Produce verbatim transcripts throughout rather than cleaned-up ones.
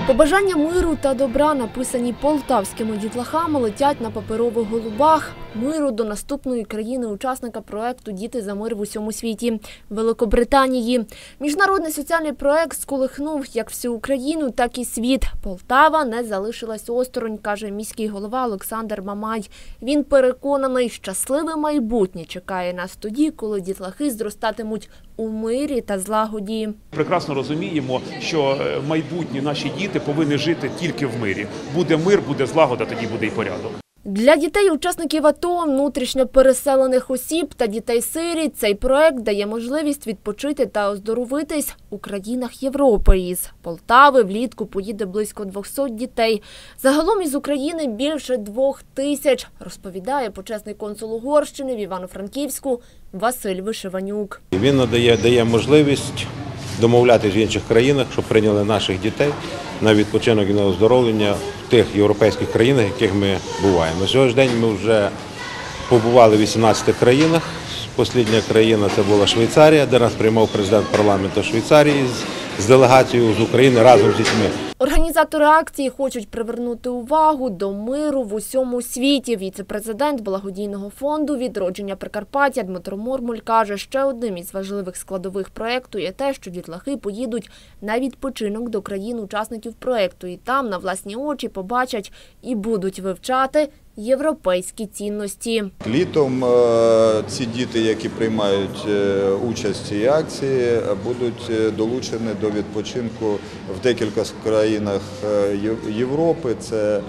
Побажання миру та добра, написані полтавськими дітлахами, летять на паперових голубах. Миру до наступної країни-учасника проекту «Діти за мир в усьому світі» – Великобританії. Міжнародний соціальний проект сколихнув як всю Україну, так і світ. Полтава не залишилась осторонь, каже міський голова Олександр Мамай. Він переконаний, щасливе майбутнє чекає нас тоді, коли дітлахи зростатимуть у мирі та злагоді. Прекрасно розуміємо, що майбутні наші діти повинні жити тільки в мирі. Буде мир, буде злагода, тоді буде і порядок. Для дітей-учасників АТО, внутрішньо переселених осіб та дітей-сиріт цей проект дає можливість відпочити та оздоровитись у країнах Європи. Із Полтави влітку поїде близько двохсот дітей. Загалом із України більше двох тисяч, розповідає почесний консул Угорщини в Івано-Франківську Василь Вишиванюк. Він надає дає можливість домовлятися в інших країнах, щоб прийняли наших дітей на відпочинок і на оздоровлення в тих європейських країнах, в яких ми буваємо. На сьогоднішній день ми вже побували в вісімнадцяти країнах. Остання країна – це була Швейцарія, де нас приймав президент парламенту Швейцарії з делегацією з України разом з дітьми. Організатори акції хочуть привернути увагу до миру в усьому світі. Віце-президент благодійного фонду «Відродження Прикарпаття» Дмитро Мурмуль каже, ще одним із важливих складових проєкту є те, що дітлахи поїдуть на відпочинок до країн-учасників проєкту. І там на власні очі побачать і будуть вивчати європейські цінності. Літом ці діти, які приймають участь в цій акції, будуть долучені до відпочинку в декілька країнах Європи. Це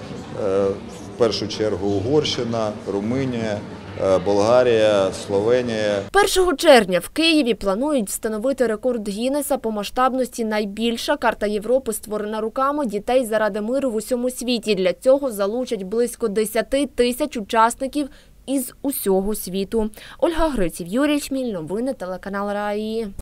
в першу чергу Угорщина, Румунія, Болгарія, Словенія. першого червня в Києві планують встановити рекорд Гіннеса по масштабності. Найбільша карта Європи створена руками дітей заради миру в усьому світі. Для цього залучать близько десяти тисяч учасників із усього світу. Ольга Гриців, Юрій Чміль, новини телеканал Раї.